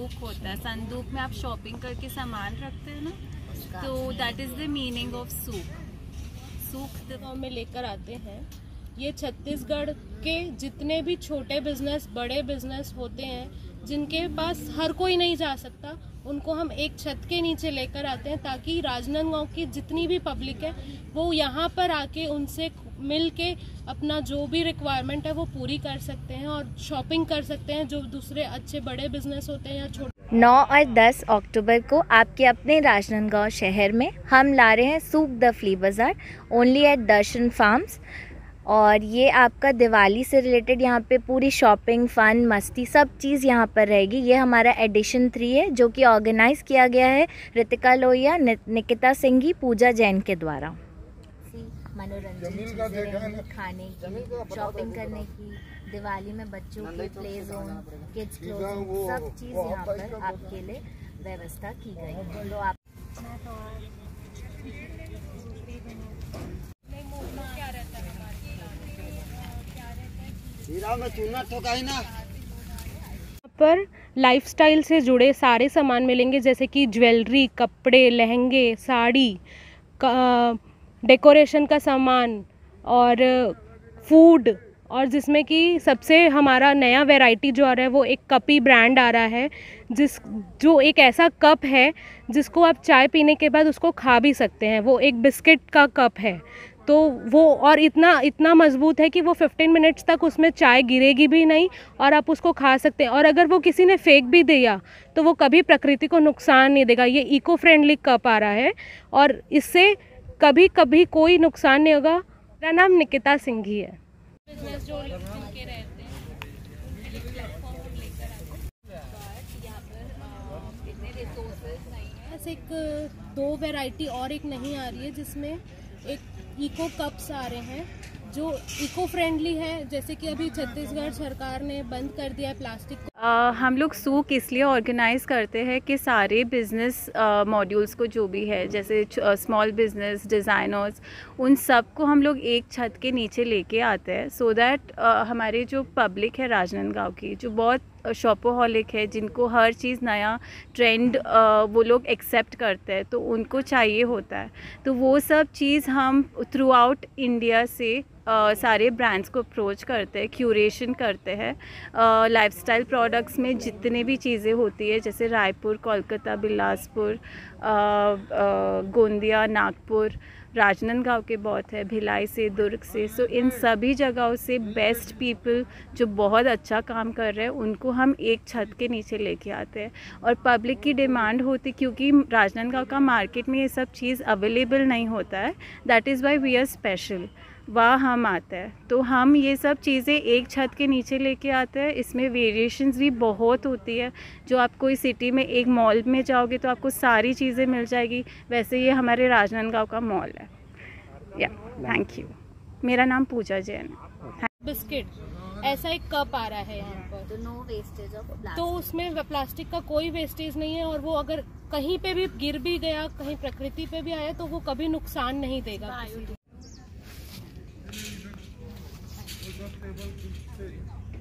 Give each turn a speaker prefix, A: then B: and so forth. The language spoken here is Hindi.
A: संदूक होता है। संदूक में आप शॉपिंग करके सामान रखते हैं ना, तो that is the meaning of souk. Souk
B: गाँव में लेकर आते हैं। ये छत्तीसगढ़ के जितने भी छोटे बिजनेस, बड़े बिजनेस होते हैं, जिनके पास हर कोई नहीं जा सकता, उनको हम एक छत के नीचे लेकर आते हैं, ताकि राजनांदगांव की जितनी भी पब्लिक है वो यहाँ पर आके उनसे मिल के अपना जो भी रिक्वायरमेंट है वो पूरी कर सकते हैं और शॉपिंग कर सकते हैं, जो दूसरे अच्छे बड़े बिजनेस होते हैं या छोटे।
C: 9 और 10 अक्टूबर को आपके अपने राजनांदगांव शहर में हम ला रहे हैं सूक द फ्ली बाज़ार ओनली एट दर्शन फार्म्स। और ये आपका दिवाली से रिलेटेड यहाँ पे पूरी शॉपिंग, फन, मस्ती सब चीज़ यहाँ पर रहेगी। ये हमारा एडिशन 3 है जो कि ऑर्गेनाइज़ किया गया है रितिका लोहिया, निकिता सिंघी, पूजा जैन के द्वारा। मनोरंजन चीज़ें, खाने की, शॉपिंग करने की, दिवाली में बच्चों के प्ले जोन, किड्स क्लोथिंग, सब चीज़ यहाँ पर आपके लिए व्यवस्था की गई है। तो आप
B: पर लाइफस्टाइल से जुड़े सारे सामान मिलेंगे, जैसे कि ज्वेलरी, कपड़े, लहंगे, साड़ी, डेकोरेशन का सामान और फूड, और जिसमें कि सबसे हमारा नया वैरायटी जो आ रहा है वो एक कपी ब्रांड आ रहा है, जो एक ऐसा कप है जिसको आप चाय पीने के बाद उसको खा भी सकते हैं। वो एक बिस्किट का कप है, तो वो और इतना मज़बूत है कि वो 15 मिनट्स तक उसमें चाय गिरेगी भी नहीं और आप उसको खा सकते हैं। और अगर वो किसी ने फेंक भी दिया तो वो कभी प्रकृति को नुकसान नहीं देगा। ये इको फ्रेंडली कप आ रहा है और इससे कभी कोई नुकसान नहीं होगा। मेरा नाम निकिता सिंघी है। बिजनेस जो जिनके रहते हैं उनके लिए प्लेटफॉर्म लेकर आते हैं, बट यहाँ पर इतने रिसोर्सेज नहीं है। बस एक 2 वैरायटी और एक नहीं आ रही है, जिसमें एक इको कप्स आ रहे हैं जो इको फ्रेंडली है, जैसे कि अभी छत्तीसगढ़ सरकार ने बंद कर दिया है प्लास्टिक को।
A: हम लोग सूक इसलिए ऑर्गेनाइज़ करते हैं कि सारे बिज़नेस मॉड्यूल्स को जो भी है, जैसे स्मॉल बिज़नेस, डिज़ाइनर्स, उन सब को हम लोग एक छत के नीचे लेके आते हैं, सो दैट हमारे जो पब्लिक है राजनांदगांव की, जो बहुत शॉपोहॉलिक है, जिनको हर चीज़ नया ट्रेंड वो लोग एक्सेप्ट करते हैं, तो उनको चाहिए होता है। तो वो सब चीज़ हम थ्रू आउट इंडिया से सारे ब्रांड्स को अप्रोच करते हैं, क्यूरेशन करते हैं। लाइफस्टाइल प्रोडक्ट्स में जितने भी चीज़ें होती है, जैसे रायपुर, कोलकाता, बिलासपुर, गोंदिया, नागपुर, राजनांदगांव के बहुत है, भिलाई से, दुर्ग से, सो इन सभी जगहों से बेस्ट पीपल जो बहुत अच्छा काम कर रहे हैं उनको हम एक छत के नीचे लेके आते हैं। और पब्लिक की डिमांड होती, क्योंकि राजनांदगांव का मार्केट में ये सब चीज़ अवेलेबल नहीं होता है, that is why we are special. वहाँ हम आते हैं, तो हम ये सब चीज़ें एक छत के नीचे लेके आते हैं। इसमें वेरिएशंस भी बहुत होती है। जो आप कोई सिटी में एक मॉल में जाओगे तो आपको सारी चीज़ें मिल जाएगी, वैसे ये हमारे राजनांदगांव का मॉल है। या थैंक यू। मेरा नाम पूजा जैन है।
B: बिस्किट ऐसा एक कप आ रहा है यहाँ पर,
C: तो नो वेस्टेज ऑफ प्लास्टिक,
B: तो उसमें प्लास्टिक का कोई वेस्टेज नहीं है, और वो अगर कहीं पे भी गिर भी गया, कहीं प्रकृति पे भी आया, तो वो कभी नुकसान नहीं देगा।